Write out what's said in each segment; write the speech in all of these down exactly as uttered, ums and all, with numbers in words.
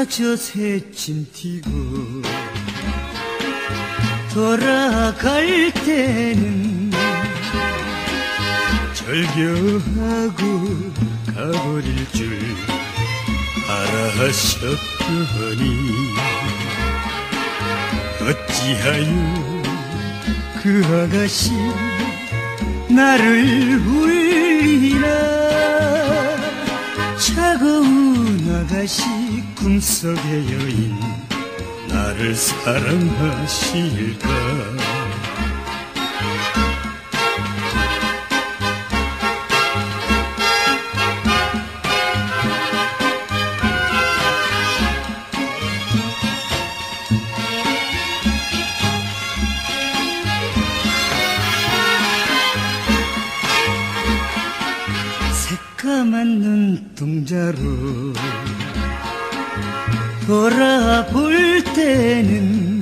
사저 새침 튀고 돌아갈 때는 절교하고 가버릴 줄 알아하셨더니 어찌하여 그 아가씨 나를 울리나. 차가운 아가씨 꿈속의 여인 나를 사랑하실까. 새까만 눈동자로 돌아볼 때는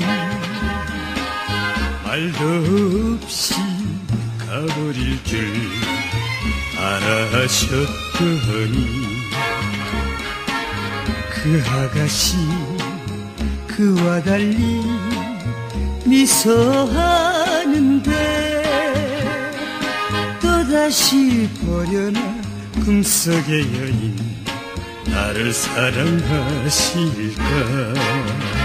말도 없이 가버릴 줄 알아하셨더니 그 아가씨 그와 달리 미소하는데 또다시 보려나 꿈속의 여인 나를 사랑하실까.